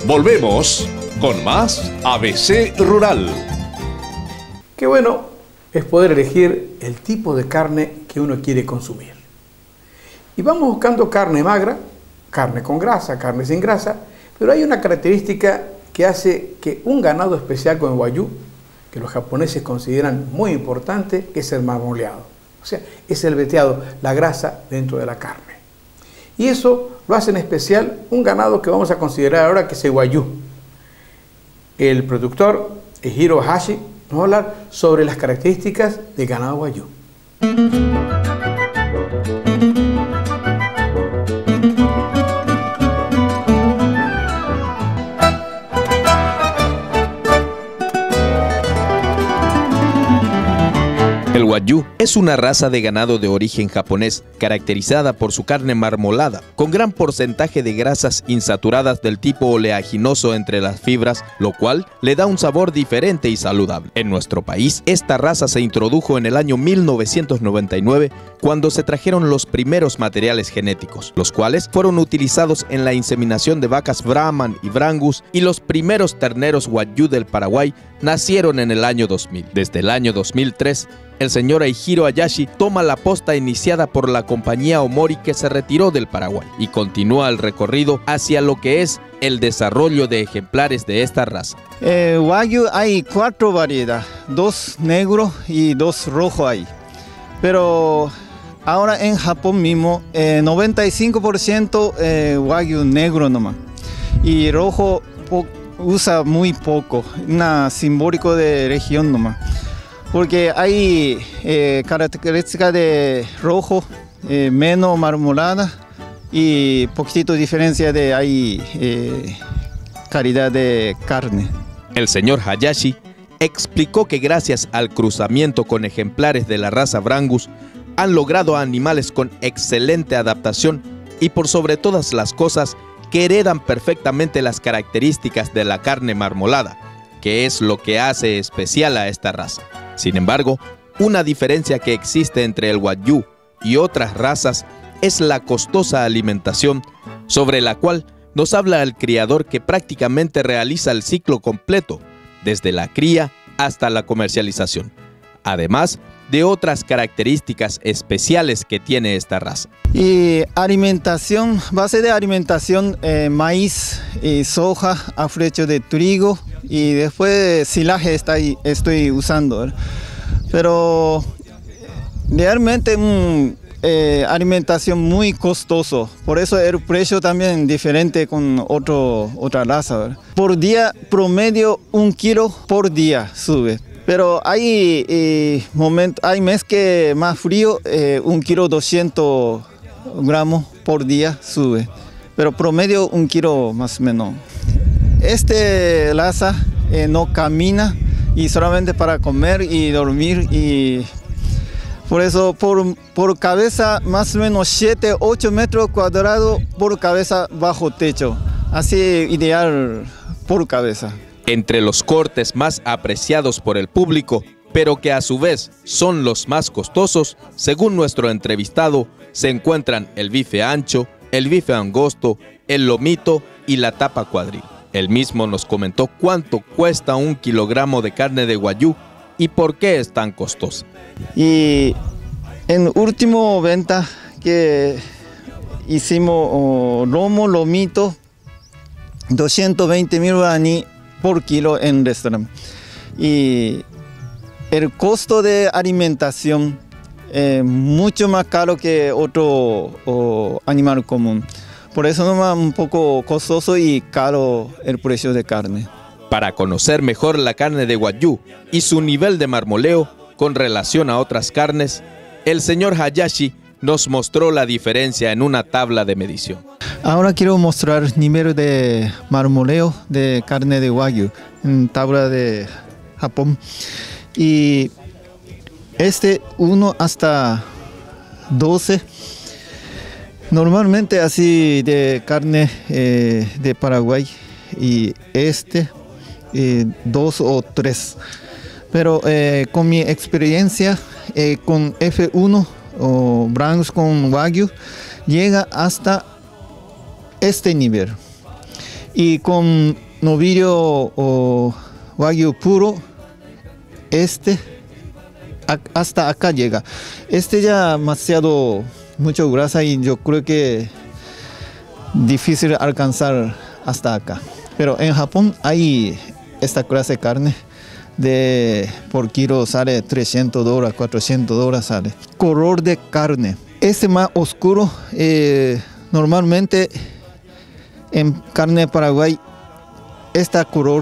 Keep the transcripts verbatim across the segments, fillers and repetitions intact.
Volvemos con más A B C Rural. Qué bueno es poder elegir el tipo de carne que uno quiere consumir. Y vamos buscando carne magra, carne con grasa, carne sin grasa, pero hay una característica que hace que un ganado especial como el Wagyu, que los japoneses consideran muy importante, es el marmoleado. O sea, es el veteado, la grasa dentro de la carne. Y eso lo hace en especial un ganado que vamos a considerar ahora, que es el Wagyu. El productor, Hiro Hashi, nos va a hablar sobre las características del ganado Wagyu. El Wagyu es una raza de ganado de origen japonés, caracterizada por su carne marmolada, con gran porcentaje de grasas insaturadas del tipo oleaginoso entre las fibras, lo cual le da un sabor diferente y saludable. En nuestro país, esta raza se introdujo en el año mil novecientos noventa y nueve, cuando se trajeron los primeros materiales genéticos, los cuales fueron utilizados en la inseminación de vacas Brahman y Brangus, y los primeros terneros Wagyu del Paraguay nacieron en el año dos mil. Desde el año dos mil tres, el señor Eijiro Hayashi toma la posta iniciada por la compañía Omori, que se retiró del Paraguay, y continúa el recorrido hacia lo que es el desarrollo de ejemplares de esta raza. Eh, Wagyu hay cuatro variedades, dos negros y dos rojos hay. Pero ahora en Japón mismo, eh, noventa y cinco por ciento eh, Wagyu negro nomás. Y rojo usa muy poco, una simbólico de región nomás. Porque hay eh, características de rojo, eh, menos marmolada y poquitito diferencia de hay eh, calidad de carne. El señor Hayashi explicó que gracias al cruzamiento con ejemplares de la raza Brangus han logrado animales con excelente adaptación y por sobre todas las cosas que heredan perfectamente las características de la carne marmolada, que es lo que hace especial a esta raza. Sin embargo, una diferencia que existe entre el Wagyu y otras razas es la costosa alimentación, sobre la cual nos habla el criador, que prácticamente realiza el ciclo completo, desde la cría hasta la comercialización, además de otras características especiales que tiene esta raza. Y alimentación, base de alimentación, eh, maíz y soja a flecha de trigo, y después silaje está ahí, estoy usando. Pero realmente un eh, alimentación muy costoso, por eso el precio también diferente con otro, otra raza, ¿verdad? Por día promedio un kilo por día sube. Pero hay eh, momentos, hay meses que más frío, eh, un kilo doscientos gramos por día sube. Pero promedio un kilo más o menos. Este raza eh, no camina y solamente para comer y dormir, y por eso por, por cabeza más o menos siete, ocho metros cuadrados por cabeza bajo techo. Así ideal por cabeza. Entre los cortes más apreciados por el público, pero que a su vez son los más costosos, según nuestro entrevistado, se encuentran el bife ancho, el bife angosto, el lomito y la tapa cuadril. Él mismo nos comentó cuánto cuesta un kilogramo de carne de Wagyu y por qué es tan costosa. Y en último venta que hicimos oh, lomo, lomito, doscientos veinte mil guaraní por kilo en restaurante. Y el costo de alimentación es mucho más caro que otro oh, animal común. Por eso no es un poco costoso y caro el precio de carne. Para conocer mejor la carne de Wagyu y su nivel de marmoleo con relación a otras carnes, el señor Hayashi nos mostró la diferencia en una tabla de medición. Ahora quiero mostrar el nivel de marmoleo de carne de Wagyu en tabla de Japón. Y este uno hasta doce. Normalmente así de carne eh, de Paraguay, y este eh, dos o tres. Pero eh, con mi experiencia eh, con F uno o Brangus con Wagyu llega hasta este nivel. Y con novillo o wagyu puro, este a, hasta acá llega. Este ya demasiado mucho grasa y yo creo que difícil alcanzar hasta acá. Pero en Japón hay esta clase de carne de por kilo sale trescientos dólares, cuatrocientos dólares sale. Color de carne. Este más oscuro, eh, normalmente en carne Paraguay, esta color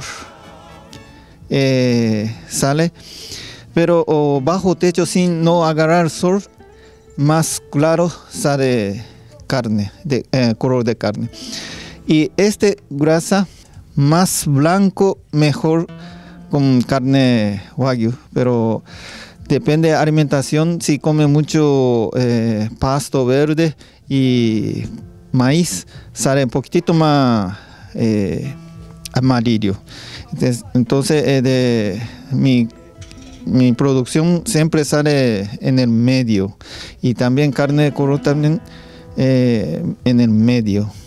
eh, sale, pero oh, bajo techo sin no agarrar sol, más claro sale carne, de, eh, color de carne. Y este grasa más blanco, mejor con carne wagyu, pero depende de alimentación. Si come mucho eh, pasto verde y maíz, sale un poquitito más eh, amarillo. Entonces, entonces eh, de, mi, mi producción siempre sale en el medio y también carne de color también eh, en el medio.